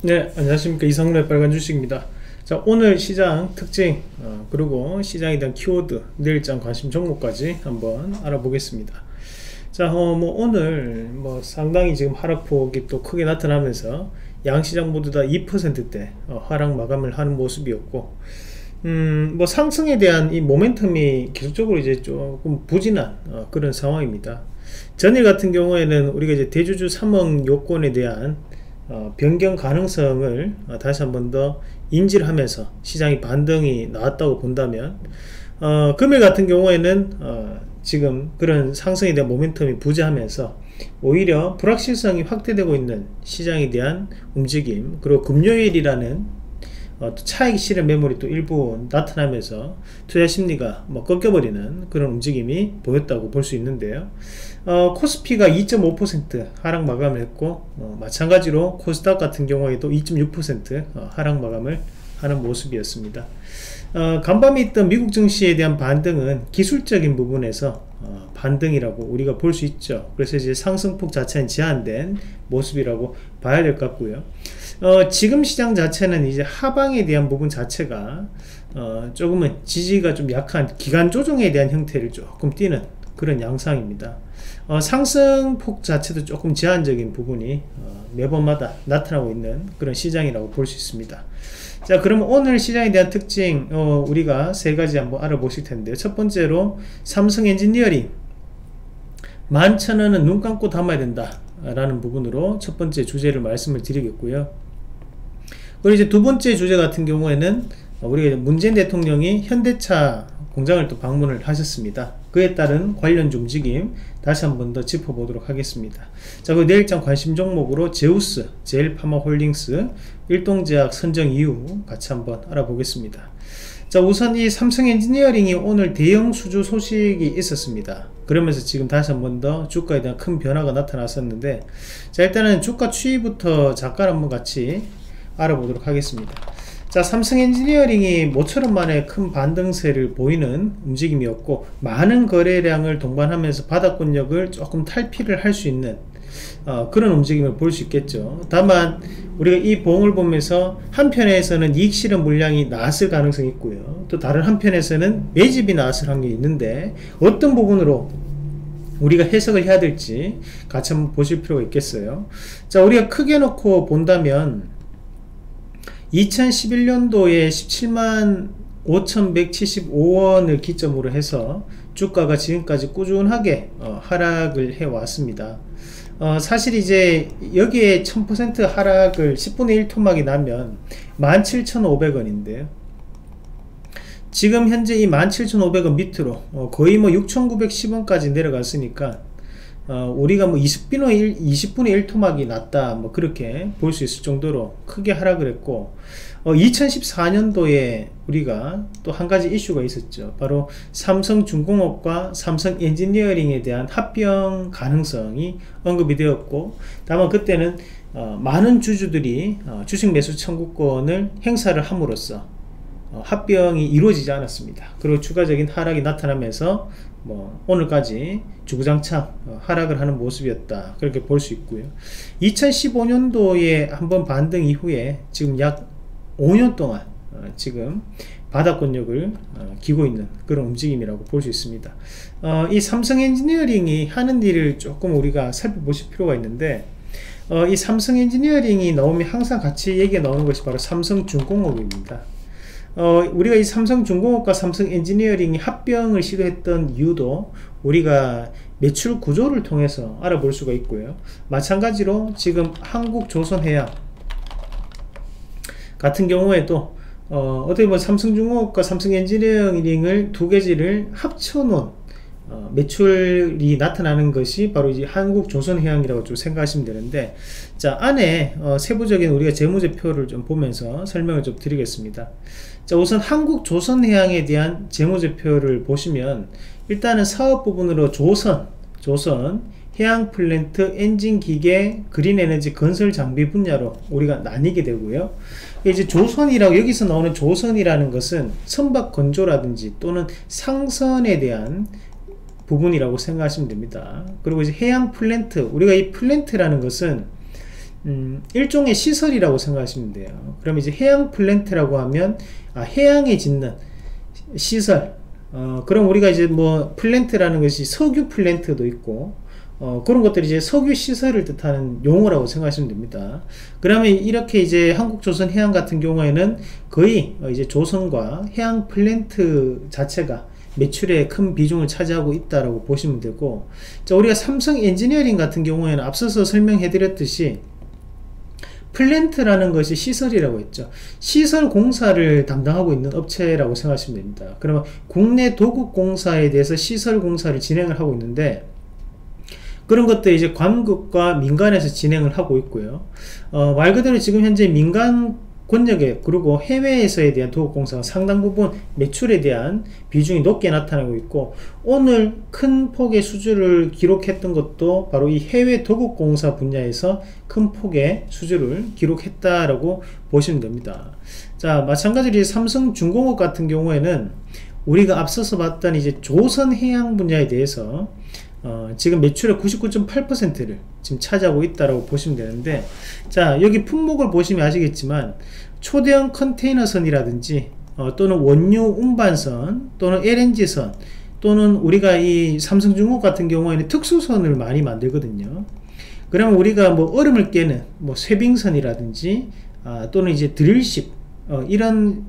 네, 안녕하십니까. 이성래 빨간 주식입니다. 자, 오늘 시장 특징, 그리고 시장에 대한 키워드, 내일장 관심 종목까지 한번 알아보겠습니다. 자, 오늘 상당히 지금 하락폭이 또 크게 나타나면서 양시장 모두 다 2%대 하락 마감을 하는 모습이었고, 상승에 대한 이 모멘텀이 계속적으로 이제 조금 부진한 그런 상황입니다. 전일 같은 경우에는 우리가 이제 대주주 3억 요건에 대한 변경 가능성을 다시 한 번 더 인지를 하면서 시장이 반등이 나왔다고 본다면, 금일 같은 경우에는 지금 그런 상승에 대한 모멘텀이 부재하면서 오히려 불확실성이 확대되고 있는 시장에 대한 움직임, 그리고 금요일이라는 또 차익 실현 매물이 또 일부 나타나면서 투자 심리가 꺾여버리는 그런 움직임이 보였다고 볼 수 있는데요. 코스피가 2.5% 하락 마감을 했고, 마찬가지로 코스닥 같은 경우에도 2.6% 하락 마감을 하는 모습이었습니다. 간밤에 있던 미국 증시에 대한 반등은 기술적인 부분에서 반등이라고 우리가 볼 수 있죠. 그래서 이제 상승폭 자체는 제한된 모습이라고 봐야 될 것 같고요. 지금 시장 자체는 이제 하방에 대한 부분 자체가 조금은 지지가 좀 약한 기간 조정에 대한 형태를 조금 띠는 그런 양상입니다. 상승폭 자체도 조금 제한적인 부분이 매번마다 나타나고 있는 그런 시장이라고 볼 수 있습니다. 자, 그러면 오늘 시장에 대한 특징 우리가 세 가지 한번 알아보실 텐데요. 첫 번째로 삼성 엔지니어링 11,000원은 눈 감고 담아야 된다 라는 부분으로 첫 번째 주제를 말씀을 드리겠고요. 그리고 이제 두 번째 주제 같은 경우에는 우리가 문재인 대통령이 현대차 공장을 또 방문을 하셨습니다. 그에 따른 관련 움직임 다시 한번 더 짚어보도록 하겠습니다. 자, 그 내일장 관심 종목으로 제우스, 제일파마홀딩스, 일동제약 선정 이유 같이 한번 알아보겠습니다. 자, 우선 이 삼성 엔지니어링이 오늘 대형 수주 소식이 있었습니다. 그러면서 지금 다시 한번 더 주가에 대한 큰 변화가 나타났었는데, 자, 일단은 주가 추이부터 잠깐 한번 같이 알아보도록 하겠습니다. 자, 삼성 엔지니어링이 모처럼 만에 큰 반등세를 보이는 움직임이었고, 많은 거래량을 동반하면서 바닥권력을 조금 탈피를 할 수 있는 그런 움직임을 볼 수 있겠죠. 다만 우리가 이 봉을 보면서 한편에서는 이익 실현 물량이 나왔을 가능성이 있고요, 또 다른 한편에서는 매집이 나왔을 확률이 있는데, 어떤 부분으로 우리가 해석을 해야 될지 같이 한번 보실 필요가 있겠어요. 자, 우리가 크게 놓고 본다면 2011년도에 17만 5,175원을 기점으로 해서 주가가 지금까지 꾸준하게 하락을 해 왔습니다. 사실 이제 여기에 1000% 하락을 10분의 1 토막이 나면 17,500원인데요 지금 현재 이 17,500원 밑으로 거의 6,910원까지 내려갔으니까 우리가 20분의 1 토막이 났다 그렇게 볼 수 있을 정도로 크게 하락을 했고, 2014년도에 우리가 또 한 가지 이슈가 있었죠. 바로 삼성중공업과 삼성 엔지니어링에 대한 합병 가능성이 언급이 되었고, 다만 그때는 많은 주주들이 주식 매수 청구권을 행사를 함으로써 합병이 이루어지지 않았습니다. 그리고 추가적인 하락이 나타나면서 오늘까지 주구장창 하락을 하는 모습이었다, 그렇게 볼 수 있고요. 2015년도에 한번 반등 이후에 지금 약 5년 동안 지금 바닥권력을 기고 있는 그런 움직임이라고 볼 수 있습니다. 이 삼성 엔지니어링이 하는 일을 조금 우리가 살펴보실 필요가 있는데, 이 삼성 엔지니어링이 나오면 항상 같이 얘기가 나오는 것이 바로 삼성중공업입니다. 우리가 이 삼성중공업과 삼성 엔지니어링이 합병을 시도했던 이유도 우리가 매출 구조를 통해서 알아볼 수가 있고요. 마찬가지로 지금 한국조선해양 같은 경우에도 어떻게 보면 삼성중공업과 삼성 엔지니어링을 두 개지를 합쳐놓은 매출이 나타나는 것이 바로 이제 한국조선해양이라고 좀 생각하시면 되는데, 자, 안에 세부적인 우리가 재무제표를 좀 보면서 설명을 좀 드리겠습니다. 자, 우선 한국조선해양에 대한 재무제표를 보시면 일단은 사업 부분으로 조선, 해양플랜트, 엔진기계, 그린에너지, 건설장비 분야로 우리가 나뉘게 되고요. 이제 조선이라고, 여기서 나오는 조선이라는 것은 선박 건조라든지 또는 상선에 대한 부분이라고 생각하시면 됩니다. 그리고 이제 해양 플랜트, 우리가 이 플랜트라는 것은 일종의 시설이라고 생각하시면 돼요. 그럼 이제 해양 플랜트라고 하면 해양에 짓는 시설. 그럼 우리가 이제 뭐 플랜트라는 것이 석유 플랜트도 있고 그런 것들이 이제 석유 시설을 뜻하는 용어라고 생각하시면 됩니다. 그러면 이렇게 이제 한국조선해양 같은 경우에는 거의 이제 조선과 해양 플랜트 자체가 매출의 큰 비중을 차지하고 있다라고 보시면 되고, 자, 우리가 삼성 엔지니어링 같은 경우에는 앞서서 설명해 드렸듯이 플랜트라는 것이 시설이라고 했죠. 시설 공사를 담당하고 있는 업체라고 생각하시면 됩니다. 그러면 국내 도급공사에 대해서 시설 공사를 진행을 하고 있는데, 그런 것들 이제 관급과 민간에서 진행을 하고 있고요. 말 그대로 지금 현재 민간 권역에 그리고 해외에서에 대한 도급공사가 상당 부분 매출에 대한 비중이 높게 나타나고 있고, 오늘 큰 폭의 수주를 기록했던 것도 바로 이 해외 도급공사 분야에서 큰 폭의 수주를 기록했다라고 보시면 됩니다. 자, 마찬가지로 삼성중공업 같은 경우에는 우리가 앞서서 봤던 이제 조선해양 분야에 대해서 지금 매출의 99.8%를 지금 차지하고 있다라고 보시면 되는데, 자, 여기 품목을 보시면 아시겠지만 초대형 컨테이너선이라든지 또는 원유 운반선 또는 LNG선 또는 우리가 이 삼성중공업 같은 경우에는 특수선을 많이 만들거든요. 그러면 우리가 뭐 얼음을 깨는 뭐 쇠빙선이라든지 또는 이제 드릴십 이런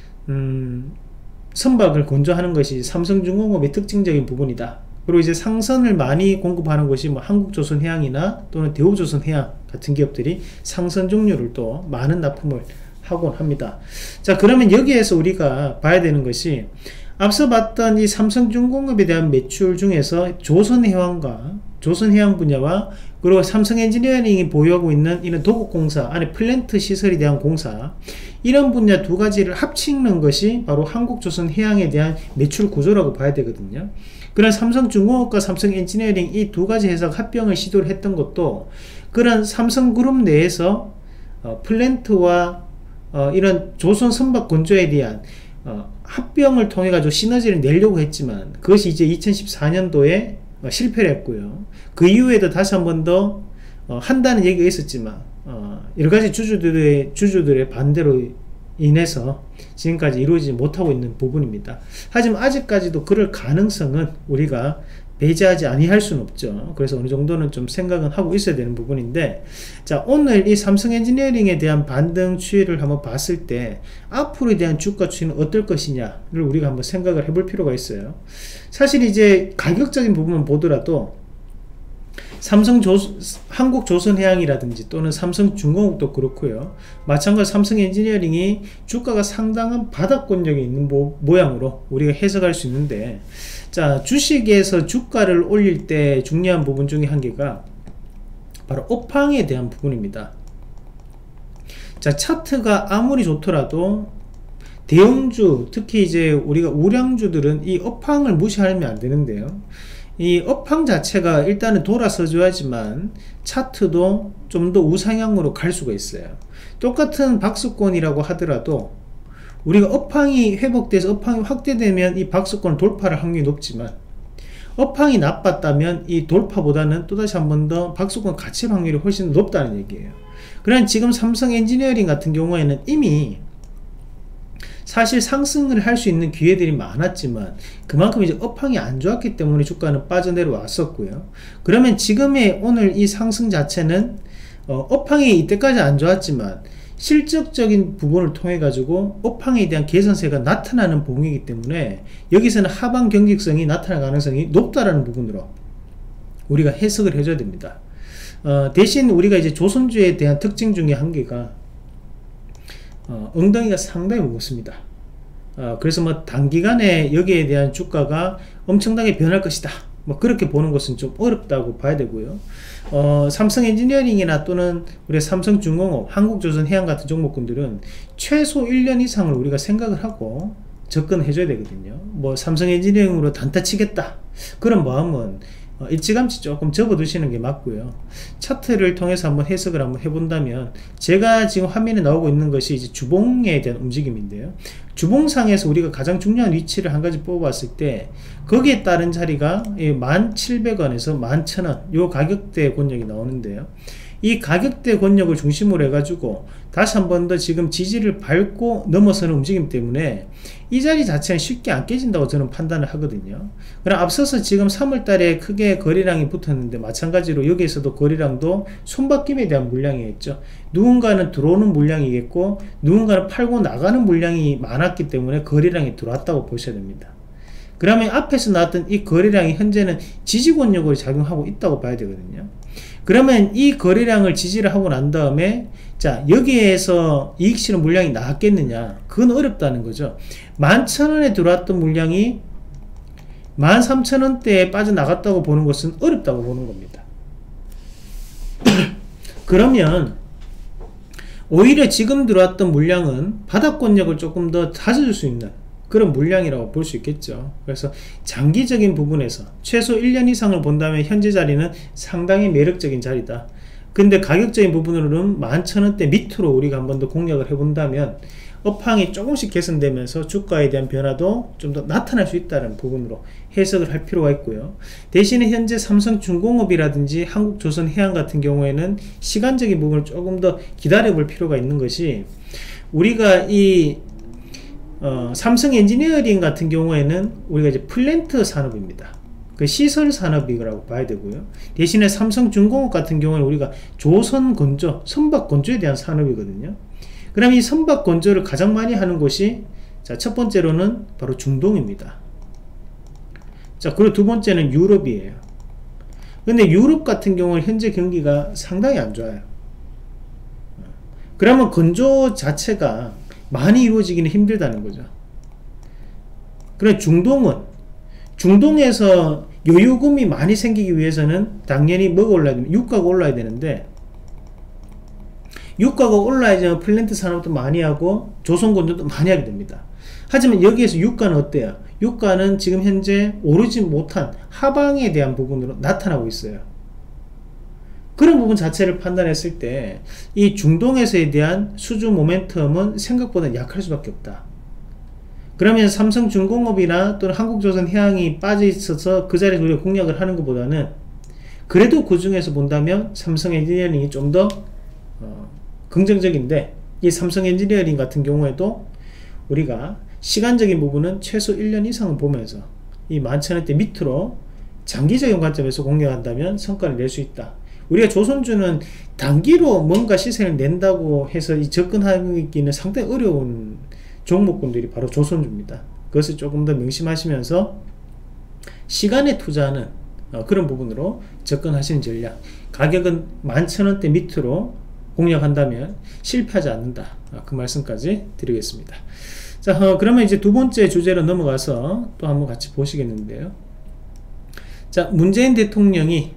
선박을 건조하는 것이 삼성중공업의 특징적인 부분이다. 그리고 이제 상선을 많이 공급하는 것이 뭐 한국조선해양이나 또는 대우조선해양 같은 기업들이 상선 종류를 또 많은 납품을 하곤 합니다. 자, 그러면 여기에서 우리가 봐야 되는 것이 앞서 봤던 이 삼성중공업에 대한 매출 중에서 조선해양과 조선해양 분야와 그리고 삼성엔지니어링이 보유하고 있는 이런 도급공사 안에 플랜트 시설에 대한 공사, 이런 분야 두 가지를 합치는 것이 바로 한국조선해양에 대한 매출 구조라고 봐야 되거든요. 그런 삼성중공업과 삼성엔지니어링 이 두 가지 회사가 합병을 시도를 했던 것도 그런 삼성그룹 내에서 플랜트와 이런 조선 선박 건조에 대한 합병을 통해 가지고 시너지를 내려고 했지만 그것이 이제 2014년도에 실패를 했고요. 그 이후에도 다시 한 번 더 한다는 얘기가 있었지만 여러가지 주주들의 반대로 인해서 지금까지 이루어지지 못하고 있는 부분입니다. 하지만 아직까지도 그럴 가능성은 우리가 배제하지 아니할 수는 없죠. 그래서 어느 정도는 좀 생각은 하고 있어야 되는 부분인데, 자, 오늘 이 삼성엔지니어링에 대한 반등 추이를 한번 봤을 때 앞으로에 대한 주가 추이는 어떨 것이냐를 우리가 한번 생각을 해볼 필요가 있어요. 사실 이제 가격적인 부분을 보더라도 한국조선해양이라든지 또는 삼성중공업도 그렇고요. 마찬가지로 삼성엔지니어링이 주가가 상당한 바닥권역에 있는 모양으로 우리가 해석할 수 있는데, 자, 주식에서 주가를 올릴 때 중요한 부분 중에 한 개가 바로 업황에 대한 부분입니다. 자, 차트가 아무리 좋더라도 대형주, 특히 이제 우리가 우량주들은 이 업황을 무시하면 안 되는데요. 이 업황 자체가 일단은 돌아서 줘야지만 차트도 좀 더 우상향으로 갈 수가 있어요. 똑같은 박스권이라고 하더라도 우리가 업황이 회복돼서 업황이 확대되면 이 박스권을 돌파할 확률이 높지만, 업황이 나빴다면 이 돌파보다는 또다시 한 번 더 박스권 갇힐 확률이 훨씬 높다는 얘기예요. 그러나 지금 삼성 엔지니어링 같은 경우에는 이미 사실 상승을 할 수 있는 기회들이 많았지만 그만큼 이제 업황이 안 좋았기 때문에 주가는 빠져내려왔었고요. 그러면 지금의 오늘 이 상승 자체는 업황이 이때까지 안 좋았지만 실적적인 부분을 통해 가지고 업황에 대한 개선세가 나타나는 부분이기 때문에 여기서는 하방 경직성이 나타날 가능성이 높다라는 부분으로 우리가 해석을 해줘야 됩니다. 대신 우리가 이제 조선주에 대한 특징 중에 한 개가 엉덩이가 상당히 무겁습니다. 그래서 뭐 단기간에 여기에 대한 주가가 엄청나게 변할 것이다, 뭐 그렇게 보는 것은 좀 어렵다고 봐야 되고요. 삼성 엔지니어링이나 또는 우리 삼성중공업, 한국조선해양 같은 종목군들은 최소 1년 이상을 우리가 생각을 하고 접근해 줘야 되거든요. 뭐 삼성 엔지니어링으로 단타 치겠다 그런 마음은 일찌감치 조금 접어두시는 게 맞고요. 차트를 통해서 한번 해석을 한번 해본다면, 제가 지금 화면에 나오고 있는 것이 이제 주봉에 대한 움직임인데요. 주봉상에서 우리가 가장 중요한 위치를 한 가지 뽑아봤을 때 거기에 따른 자리가 1,700원에서 11,000원 요 가격대 권역이 나오는데요. 이 가격대 권역을 중심으로 해가지고 다시 한 번 더 지금 지지를 밟고 넘어서는 움직임 때문에 이 자리 자체는 쉽게 안 깨진다고 저는 판단을 하거든요. 그럼 앞서서 지금 3월달에 크게 거래량이 붙었는데 마찬가지로 여기에서도 거래량도 손바뀜에 대한 물량이겠죠. 누군가는 들어오는 물량이겠고 누군가는 팔고 나가는 물량이 많았기 때문에 거래량이 들어왔다고 보셔야 됩니다. 그러면 앞에서 나왔던 이 거래량이 현재는 지지 권역으로 작용하고 있다고 봐야 되거든요. 그러면 이 거래량을 지지를 하고 난 다음에 자 여기에서 이익 실현 물량이 나왔겠느냐, 그건 어렵다는 거죠. 11,000원에 들어왔던 물량이 13,000원대에 빠져나갔다고 보는 것은 어렵다고 보는 겁니다. 그러면 오히려 지금 들어왔던 물량은 바닥권역을 조금 더 다져줄 수 있는 그런 물량이라고 볼 수 있겠죠. 그래서 장기적인 부분에서 최소 1년 이상을 본다면 현재 자리는 상당히 매력적인 자리다. 근데 가격적인 부분으로는 11,000원대 밑으로 우리가 한 번 더 공략을 해본다면 업황이 조금씩 개선되면서 주가에 대한 변화도 좀 더 나타날 수 있다는 부분으로 해석을 할 필요가 있고요. 대신에 현재 삼성중공업이라든지 한국조선해양 같은 경우에는 시간적인 부분을 조금 더 기다려 볼 필요가 있는 것이, 우리가 이 삼성 엔지니어링 같은 경우에는 우리가 이제 플랜트 산업입니다. 그 시설 산업이라고 봐야 되고요. 대신에 삼성중공업 같은 경우는 우리가 조선 건조, 선박 건조에 대한 산업이거든요. 그럼 이 선박 건조를 가장 많이 하는 곳이, 자, 첫 번째로는 바로 중동입니다. 자, 그리고 두 번째는 유럽이에요. 근데 유럽 같은 경우는 현재 경기가 상당히 안 좋아요. 그러면 건조 자체가 많이 이루어지기는 힘들다는 거죠. 그래 중동에서 여유금이 많이 생기기 위해서는 당연히 뭐가 올라야 되면 유가가 올라야 되는데, 유가가 올라야지 플랜트 산업도 많이 하고 조선건조도 많이 하게 됩니다. 하지만 여기에서 유가는 어때요? 유가는 지금 현재 오르지 못한 하방에 대한 부분으로 나타나고 있어요. 그런 부분 자체를 판단했을 때 이 중동에서에 대한 수주 모멘텀은 생각보다 약할 수밖에 없다. 그러면 삼성중공업이나 또는 한국조선해양이 빠져 있어서 그 자리에서 우리가 공략을 하는 것보다는 그래도 그 중에서 본다면 삼성엔지니어링이 좀 더 긍정적인데, 이 삼성엔지니어링 같은 경우에도 우리가 시간적인 부분은 최소 1년 이상을 보면서 이 11,000원대 밑으로 장기적인 관점에서 공략한다면 성과를 낼 수 있다. 우리가 조선주는 단기로 뭔가 시세를 낸다고 해서 이 접근하기는 상당히 어려운 종목군들이 바로 조선주입니다. 그것을 조금 더 명심하시면서 시간에 투자하는 그런 부분으로 접근하시는 전략, 가격은 11,000원대 밑으로 공략한다면 실패하지 않는다, 그 말씀까지 드리겠습니다. 자, 그러면 이제 두 번째 주제로 넘어가서 또 한번 같이 보시겠는데요. 자, 문재인 대통령이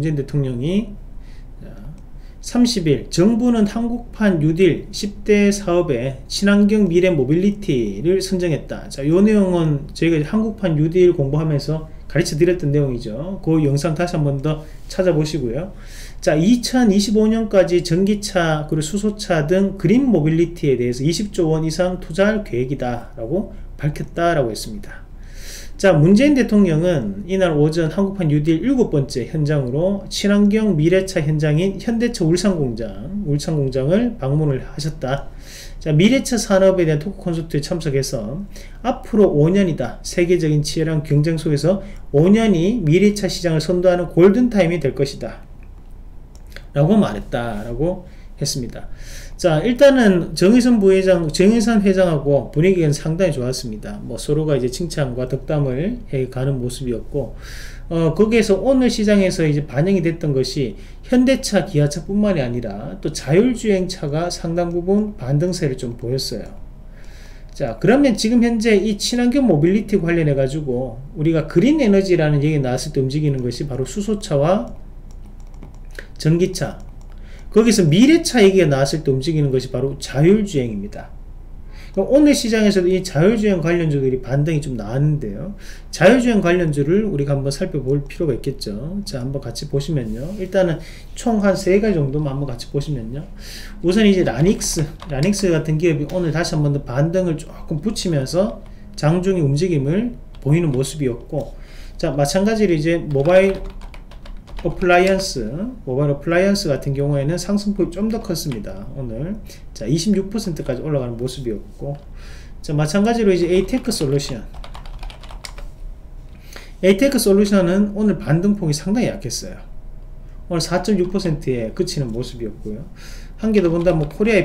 30일 정부는 한국판 뉴딜 10대 사업에 친환경 미래 모빌리티를 선정했다. 자, 요 내용은 저희가 한국판 뉴딜 공부하면서 가르쳐 드렸던 내용이죠. 그 영상 다시 한번 더 찾아보시고요. 자, 2025년까지 전기차 그리고 수소차 등 그린 모빌리티에 대해서 20조 원 이상 투자할 계획이다 라고 밝혔다라고 했습니다. 자, 문재인 대통령은 이날 오전 한국판 뉴딜 7번째 현장으로 친환경 미래차 현장인 현대차 울산공장을 방문을 하셨다. 자, 미래차 산업에 대한 토크 콘서트에 참석해서 앞으로 5년이다. 세계적인 치열한 경쟁 속에서 5년이 미래차 시장을 선도하는 골든타임이 될 것이다 라고 말했다라고 했습니다. 자, 일단은 정의선 회장하고 분위기는 상당히 좋았습니다. 뭐 서로가 이제 칭찬과 덕담을 해가는 모습이었고, 거기에서 오늘 시장에서 이제 반영이 됐던 것이 현대차, 기아차 뿐만이 아니라 또 자율주행차가 상당 부분 반등세를 좀 보였어요. 자, 그러면 지금 현재 이 친환경 모빌리티 관련해 가지고 우리가 그린 에너지라는 얘기 나왔을 때 움직이는 것이 바로 수소차와 전기차, 거기서 미래차 얘기가 나왔을 때 움직이는 것이 바로 자율주행입니다. 그럼 오늘 시장에서도 이 자율주행 관련주들이 반등이 좀 나왔는데요. 자율주행 관련주를 우리가 한번 살펴볼 필요가 있겠죠. 자, 한번 같이 보시면요. 일단은 총 한 3가지 정도만 한번 같이 보시면요. 우선 이제 라닉스 같은 기업이 오늘 다시 한번 더 반등을 조금 붙이면서 장중의 움직임을 보이는 모습이었고, 자, 마찬가지로 이제 모바일 모바일 어플라이언스 같은 경우에는 상승폭이 좀 더 컸습니다. 오늘 자 26%까지 올라가는 모습이었고, 자 마찬가지로 이제 에이테크 솔루션은 오늘 반등폭이 상당히 약했어요. 오늘 4.6%에 그치는 모습이었고요. 한 개 더 본다면 코리아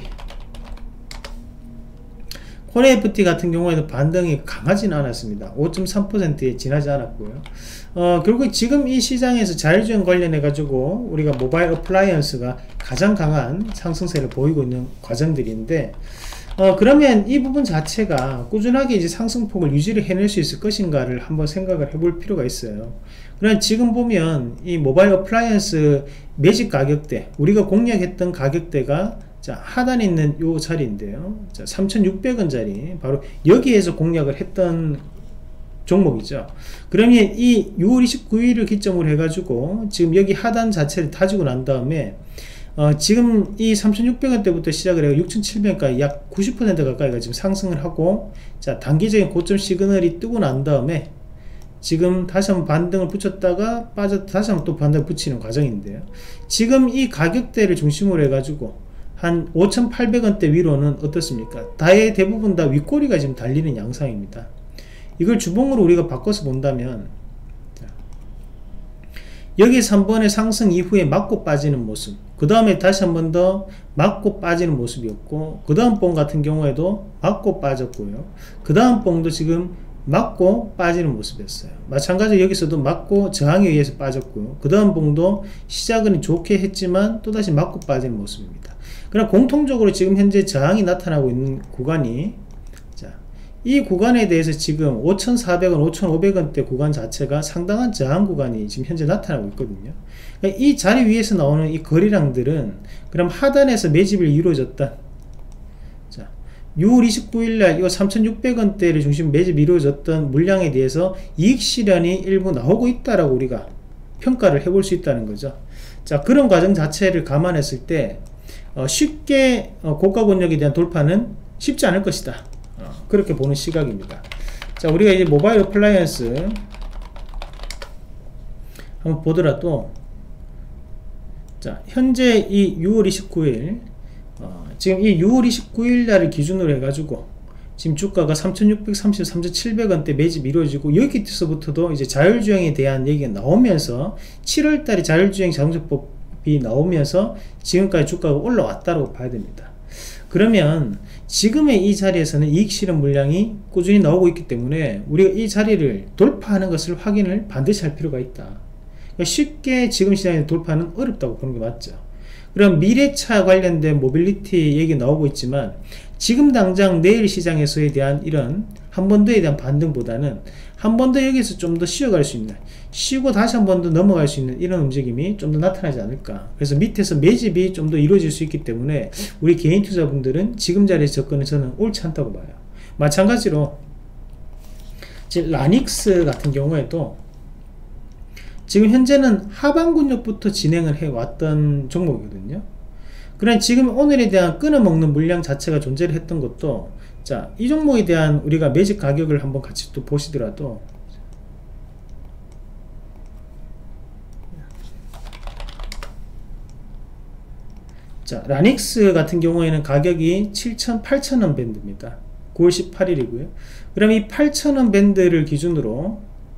FT 같은 경우에는 반등이 강하지는 않았습니다. 5.3%에 지나지 않았고요. 결국 지금 이 시장에서 자율주행 관련해 가지고 우리가 모바일 어플라이언스가 가장 강한 상승세를 보이고 있는 과정들인데, 그러면 이 부분 자체가 꾸준하게 이제 상승폭을 유지를 해낼 수 있을 것인가를 한번 생각을 해볼 필요가 있어요. 그럼 지금 보면 이 모바일 어플라이언스 매집 가격대, 우리가 공략했던 가격대가 자 하단에 있는 요 자리인데요. 자 3,600원짜리 바로 여기에서 공략을 했던 종목이죠. 그러면 이 6월 29일을 기점으로 해가지고 지금 여기 하단 자체를 다지고 난 다음에 지금 이 3,600원대부터 시작을 해서 6,700원까지 약 90% 가까이가 지금 상승을 하고, 자 단기적인 고점 시그널이 뜨고 난 다음에 지금 다시 한번 반등을 붙였다가 빠졌다 다시 한번 또 반등을 붙이는 과정인데요. 지금 이 가격대를 중심으로 해가지고 한 5,800원대 위로는 어떻습니까? 대부분 다 윗꼬리가 지금 달리는 양상입니다. 이걸 주봉으로 우리가 바꿔서 본다면, 여기서 한 번의 상승 이후에 맞고 빠지는 모습, 그 다음에 다시 한 번 더 맞고 빠지는 모습이었고, 그 다음 봉 같은 경우에도 맞고 빠졌고요. 그 다음 봉도 지금 맞고 빠지는 모습이었어요. 마찬가지로 여기서도 맞고 저항에 의해서 빠졌고요. 그 다음 봉도 시작은 좋게 했지만 또다시 맞고 빠지는 모습입니다. 그러나 공통적으로 지금 현재 저항이 나타나고 있는 구간이, 자, 이 구간에 대해서 지금 5,400원, 5,500원대 구간 자체가 상당한 저항 구간이 지금 현재 나타나고 있거든요. 그러니까 이 자리 위에서 나오는 이 거래량들은 그럼 하단에서 매집을 이루어졌다. 자, 6월 29일날 이 3,600원대를 중심 매집이 이루어졌던 물량에 대해서 이익 실현이 일부 나오고 있다라고 우리가 평가를 해볼 수 있다는 거죠. 자, 그런 과정 자체를 감안했을 때 쉽게 고가 권역에 대한 돌파는 쉽지 않을 것이다. 그렇게 보는 시각입니다. 자, 우리가 이제 모바일 어플라이언스 한번 보더라도, 자, 현재 이 6월 29일 지금 이 6월 29일 날을 기준으로 해가지고 지금 주가가 3,630, 3,700원대 매집이 이루어지고, 여기서부터도 이제 자율주행에 대한 얘기가 나오면서 7월달에 자율주행 자동차법이 나오면서 지금까지 주가가 올라왔다고 봐야 됩니다. 그러면 지금의 이 자리에서는 이익 실현 물량이 꾸준히 나오고 있기 때문에 우리가 이 자리를 돌파하는 것을 확인을 반드시 할 필요가 있다. 그러니까 쉽게 지금 시장에 돌파는 어렵다고 보는 게 맞죠. 그럼 미래차 관련된 모빌리티 얘기 나오고 있지만, 지금 당장 내일 시장에서에 대한 이런 한 번 더에 대한 반등보다는 한 번 더 여기서 좀 더 쉬어갈 수 있는, 쉬고 다시 한 번 더 넘어갈 수 있는 이런 움직임이 좀 더 나타나지 않을까. 그래서 밑에서 매집이 좀 더 이루어질 수 있기 때문에 우리 개인 투자분들은 지금 자리에서 접근은 저는 옳지 않다고 봐요. 마찬가지로 지금 라닉스 같은 경우에도 지금 현재는 하방 근육부터 진행을 해왔던 종목이거든요. 그러나 지금 오늘에 대한 끊어먹는 물량 자체가 존재를 했던 것도, 자, 이 종목에 대한 우리가 매집 가격을 한번 같이 또 보시더라도, 자, 라닉스 같은 경우에는 가격이 7,000, 8,000원 밴드입니다. 9월 18일이고요. 그럼 이 8,000원 밴드를 기준으로,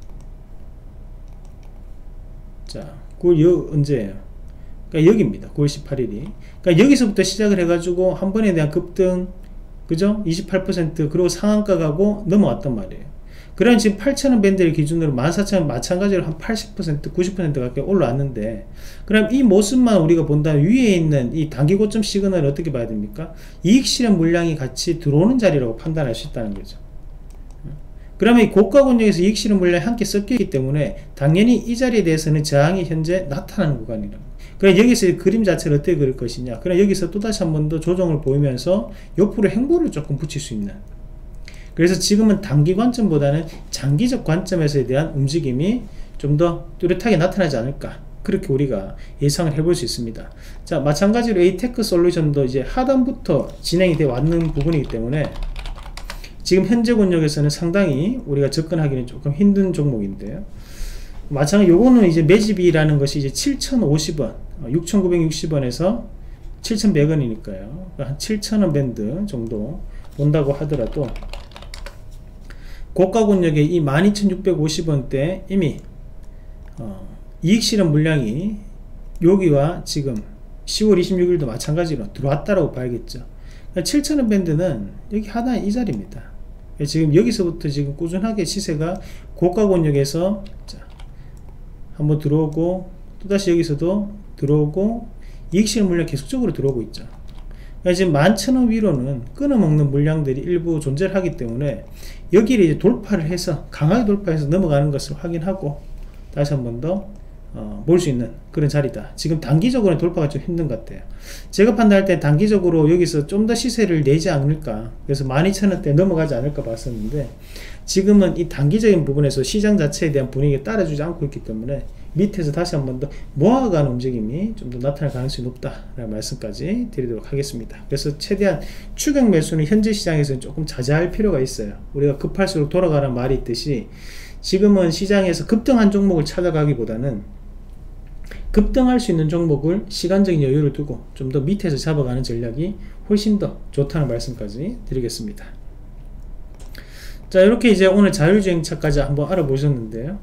자, 9월 언제예요? 그러니까 여기입니다. 9월 18일이. 그러니까 여기서부터 시작을 해가지고 한 번에 대한 급등, 그죠? 28% 그리고 상한가 가고 넘어왔단 말이에요. 그럼 지금 8,000원 밴드를 기준으로 14,000원 마찬가지로 한 80%, 90% 가까이 올라왔는데, 그럼 이 모습만 우리가 본다면 위에 있는 이 단기 고점 시그널을 어떻게 봐야 됩니까? 이익 실현 물량이 같이 들어오는 자리라고 판단할 수 있다는 거죠. 그러면 이 고가 권역에서 이익 실현 물량이 함께 섞이기 때문에 당연히 이 자리에 대해서는 저항이 현재 나타나는 구간이라는 거예요. 그럼 여기서 그림 자체를 어떻게 그릴 것이냐, 그럼 여기서 또다시 한 번 더 조정을 보이면서 옆으로 행보를 조금 붙일 수 있는, 그래서 지금은 단기 관점보다는 장기적 관점에서에 대한 움직임이 좀 더 뚜렷하게 나타나지 않을까, 그렇게 우리가 예상을 해볼 수 있습니다. 자, 마찬가지로 에이테크 솔루션도 이제 하단부터 진행이 되어 왔는 부분이기 때문에 지금 현재 권역에서는 상당히 우리가 접근하기는 조금 힘든 종목인데요. 마찬가지 요거는 이제 매집이라는 것이 이제 7,050원 6,960원에서 7,100원이니까요 한 7,000원 밴드 정도 온다고 하더라도 고가 권역의 이 12,650원대 이미 이익 실현 물량이 여기와 지금 10월 26일도 마찬가지로 들어왔다라고 봐야겠죠. 7,000원 밴드는 여기 하나의 이 자리입니다. 지금 여기서부터 지금 꾸준하게 시세가 고가 권역에서 자, 한번 들어오고 또다시 여기서도 들어오고 이익 실현 물량 계속적으로 들어오고 있죠. 지금 11,000원 위로는 끊어먹는 물량들이 일부 존재를 하기 때문에 여기를 이제 돌파를 해서 강하게 돌파해서 넘어가는 것을 확인하고 다시 한 번 더 볼 수 있는 그런 자리다. 지금 단기적으로는 돌파가 좀 힘든 것 같아요. 제가 판단할 때 단기적으로 여기서 좀 더 시세를 내지 않을까, 그래서 12,000원대 넘어가지 않을까 봤었는데 지금은 이 단기적인 부분에서 시장 자체에 대한 분위기에 따라주지 않고 있기 때문에 밑에서 다시 한 번 더 모아가는 움직임이 좀 더 나타날 가능성이 높다라는 말씀까지 드리도록 하겠습니다. 그래서 최대한 추격 매수는 현재 시장에서는 조금 자제할 필요가 있어요. 우리가 급할수록 돌아가라는 말이 있듯이 지금은 시장에서 급등한 종목을 찾아가기보다는 급등할 수 있는 종목을 시간적인 여유를 두고 좀 더 밑에서 잡아가는 전략이 훨씬 더 좋다는 말씀까지 드리겠습니다. 자, 이렇게 이제 오늘 자율주행차까지 한번 알아보셨는데요.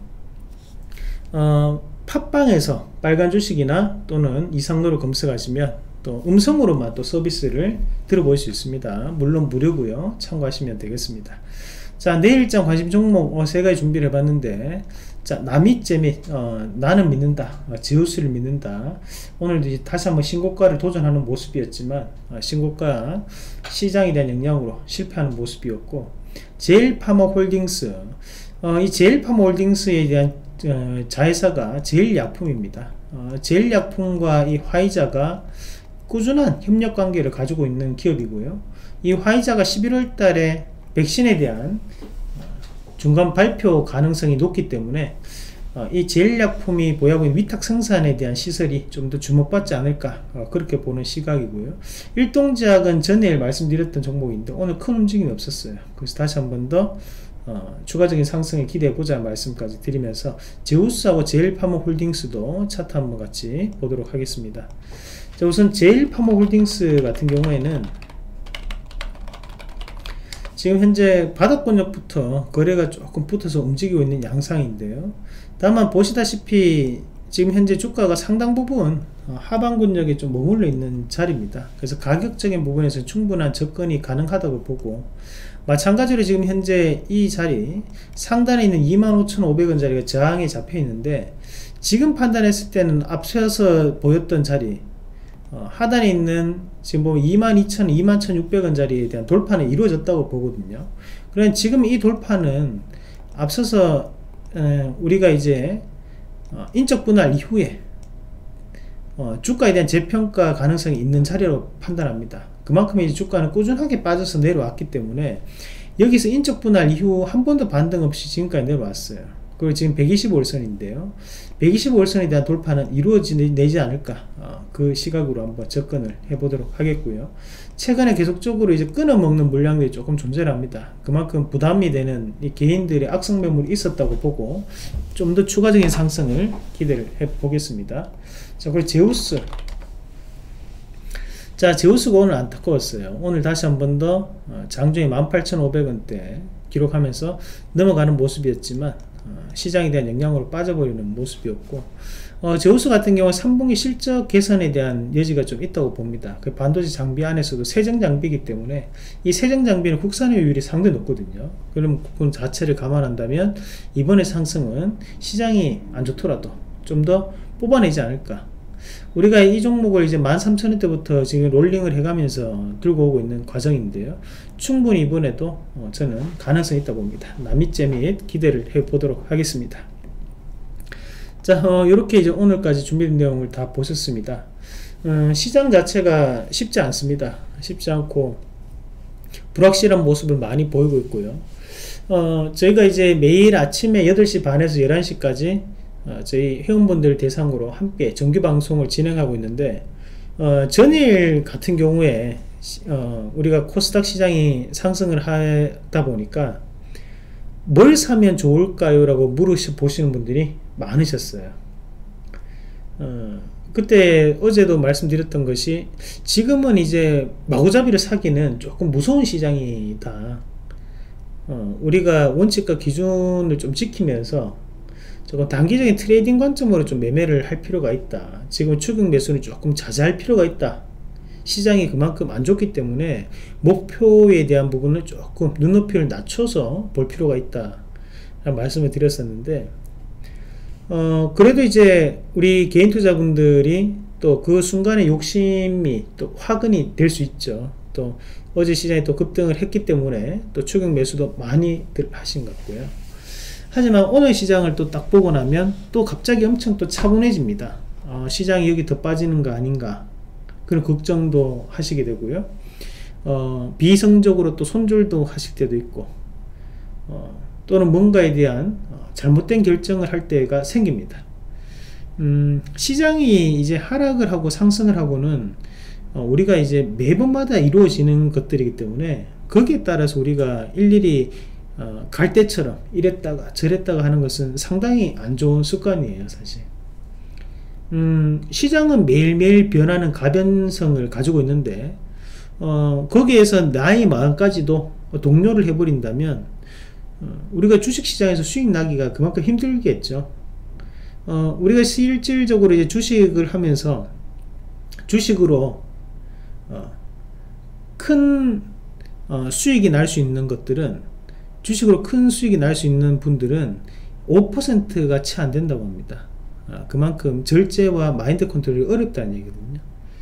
팟빵에서 빨간 주식이나 또는 이상로를 검색하시면 또 음성으로만 또 서비스를 들어볼 수 있습니다. 물론 무료고요. 참고하시면 되겠습니다. 자, 내일 일정 관심 종목 3가지 준비를 해봤는데, 자, 남이재 및 나는 믿는다, 제우스를 믿는다. 오늘도 이제 다시 한번 신고가를 도전하는 모습이었지만 신고가 시장에 대한 영향으로 실패하는 모습이었고, 제일파머홀딩스, 이 제일파머홀딩스에 대한 자회사가 제일약품입니다. 제일약품과 이 화이자가 꾸준한 협력 관계를 가지고 있는 기업이고요. 이 화이자가 11월 달에 백신에 대한 중간 발표 가능성이 높기 때문에 이 제일약품이 보유하고 있는 위탁 생산에 대한 시설이 좀 더 주목받지 않을까, 그렇게 보는 시각이고요. 일동제약은 전일 말씀드렸던 종목인데 오늘 큰 움직임이 없었어요. 그래서 다시 한 번 더 추가적인 상승을 기대해보자 말씀까지 드리면서 제우스하고 제일파머홀딩스도 차트 한번 같이 보도록 하겠습니다. 자, 우선 제일파머홀딩스 같은 경우에는 지금 현재 바닥권역부터 거래가 조금 붙어서 움직이고 있는 양상인데요. 다만 보시다시피 지금 현재 주가가 상당 부분 하방권역에 좀 머물러 있는 자리입니다. 그래서 가격적인 부분에서 충분한 접근이 가능하다고 보고, 마찬가지로 지금 현재 이 자리 상단에 있는 25,500원 자리가 저항에 잡혀 있는데, 지금 판단했을 때는 앞서서 보였던 자리 하단에 있는 지금 보면 22,000, 21,600원 자리에 대한 돌파는 이루어졌다고 보거든요. 그러면 지금 이 돌파는 앞서서 우리가 이제 인적 분할 이후에 주가에 대한 재평가 가능성이 있는 자리로 판단합니다. 그만큼 이제 주가는 꾸준하게 빠져서 내려왔기 때문에 여기서 인적 분할 이후 한 번도 반등 없이 지금까지 내려왔어요. 그리고 지금 125일선인데요 125일선에 대한 돌파는 이루어지지 않을까, 그 시각으로 한번 접근을 해보도록 하겠고요. 최근에 계속적으로 이제 끊어먹는 물량들이 조금 존재를 합니다. 그만큼 부담이 되는 이 개인들의 악성 매물이 있었다고 보고 좀 더 추가적인 상승을 기대를 해보겠습니다. 자, 그리고 제우스, 자, 제우스가 오늘 안타까웠어요. 오늘 다시 한 번 더 장중에 18,500원대 기록하면서 넘어가는 모습이었지만 시장에 대한 영향으로 빠져버리는 모습이었고, 제우스 같은 경우 3분기 실적 개선에 대한 여지가 좀 있다고 봅니다. 그 반도체 장비 안에서도 세정 장비이기 때문에 이 세정 장비는 국산화율이 상당히 높거든요. 그럼 그 자체를 감안한다면 이번에 상승은 시장이 안 좋더라도 좀 더 뽑아내지 않을까. 우리가 이 종목을 이제 13,000원대부터 지금 롤링을 해가면서 들고 오고 있는 과정인데요. 충분히 이번에도 저는 가능성이 있다 봅니다. 남이재 및 기대를 해보도록 하겠습니다. 자, 이렇게 이제 오늘까지 준비된 내용을 다 보셨습니다. 시장 자체가 쉽지 않습니다. 쉽지 않고 불확실한 모습을 많이 보이고 있고요. 저희가 이제 매일 아침에 8시 반에서 11시까지 저희 회원분들 대상으로 함께 정규 방송을 진행하고 있는데, 전일 같은 경우에 우리가 코스닥 시장이 상승을 하다 보니까 뭘 사면 좋을까요? 라고 물으시는 분들이 많으셨어요. 그때 어제도 말씀드렸던 것이 지금은 이제 마구잡이를 사기는 조금 무서운 시장이다. 우리가 원칙과 기준을 좀 지키면서 조금 단기적인 트레이딩 관점으로 좀 매매를 할 필요가 있다. 지금 추격 매수는 조금 자제할 필요가 있다. 시장이 그만큼 안 좋기 때문에 목표에 대한 부분을 조금 눈높이를 낮춰서 볼 필요가 있다 라는 말씀을 드렸었는데, 그래도 이제 우리 개인 투자분들이 또 그 순간의 욕심이 또 화근이 될 수 있죠. 또 어제 시장이 또 급등을 했기 때문에 또 추격 매수도 많이들 하신 것 같고요. 하지만 오늘 시장을 또 딱 보고 나면 또 갑자기 엄청 또 차분해집니다. 시장이 여기 더 빠지는 거 아닌가 그런 걱정도 하시게 되고요. 비이성적으로 또 손절도 하실 때도 있고, 또는 뭔가에 대한 잘못된 결정을 할 때가 생깁니다. 시장이 이제 하락을 하고 상승을 하고는 우리가 이제 매번마다 이루어지는 것들이기 때문에 거기에 따라서 우리가 일일이 갈 때처럼 이랬다가 저랬다가 하는 것은 상당히 안 좋은 습관이에요, 사실. 시장은 매일매일 변하는 가변성을 가지고 있는데, 거기에서 나의 마음까지도 동요를 해버린다면 우리가 주식시장에서 수익 나기가 그만큼 힘들겠죠. 우리가 실질적으로 이제 주식을 하면서 주식으로 큰 수익이 날 수 있는 것들은, 주식으로 큰 수익이 날 수 있는 분들은 5%가 채 안 된다고 합니다. 그만큼 절제와 마인드 컨트롤이 어렵다는 얘기거든요.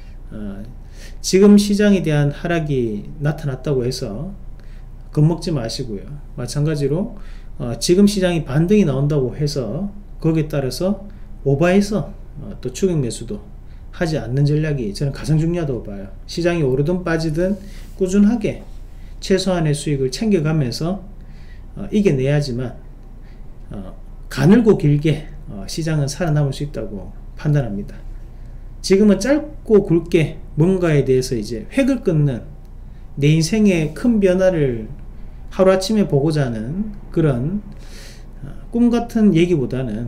지금 시장에 대한 하락이 나타났다고 해서 겁먹지 마시고요. 마찬가지로 지금 시장이 반등이 나온다고 해서 거기에 따라서 오버해서 또 추격 매수도 하지 않는 전략이 저는 가장 중요하다고 봐요. 시장이 오르든 빠지든 꾸준하게 최소한의 수익을 챙겨가면서 이겨내야지만 가늘고 길게 시장은 살아남을 수 있다고 판단합니다. 지금은 짧고 굵게 뭔가에 대해서 이제 획을 끊는, 내 인생의 큰 변화를 하루아침에 보고자 하는 그런 꿈같은 얘기보다는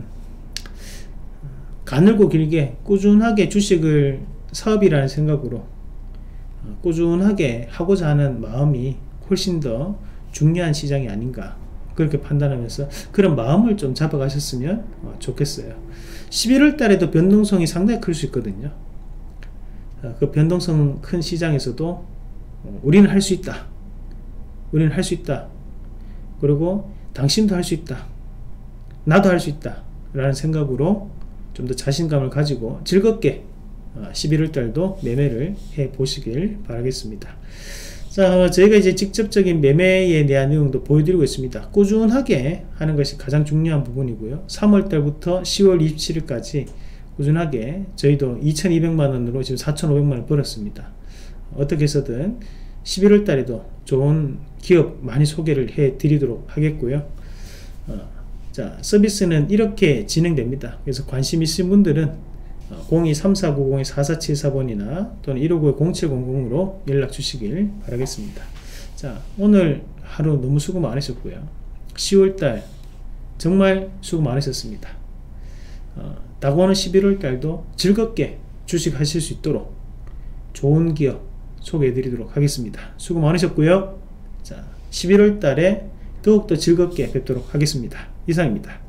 가늘고 길게 꾸준하게 주식을 사업이라는 생각으로 꾸준하게 하고자 하는 마음이 훨씬 더 중요한 시장이 아닌가, 그렇게 판단하면서 그런 마음을 좀 잡아가셨으면 좋겠어요. 11월 달에도 변동성이 상당히 클 수 있거든요. 그 변동성 큰 시장에서도 우리는 할 수 있다, 우리는 할 수 있다, 그리고 당신도 할 수 있다, 나도 할 수 있다 라는 생각으로 좀 더 자신감을 가지고 즐겁게 11월 달도 매매를 해 보시길 바라겠습니다. 자, 저희가 이제 직접적인 매매에 대한 내용도 보여드리고 있습니다. 꾸준하게 하는 것이 가장 중요한 부분이고요. 3월 달부터 10월 27일까지 꾸준하게 저희도 2200만원으로 지금 4500만원 벌었습니다. 어떻게 해서든 11월 달에도 좋은 기업 많이 소개를 해 드리도록 하겠고요. 자, 서비스는 이렇게 진행됩니다. 그래서 관심 있으신 분들은 023490-4474번이나 또는 159-0700으로 연락 주시길 바라겠습니다. 자, 오늘 하루 너무 수고 많으셨고요. 10월달 정말 수고 많으셨습니다. 다가오는 11월달도 즐겁게 주식 하실 수 있도록 좋은 기업 소개해 드리도록 하겠습니다. 수고 많으셨고요. 자, 11월달에 더욱더 즐겁게 뵙도록 하겠습니다. 이상입니다.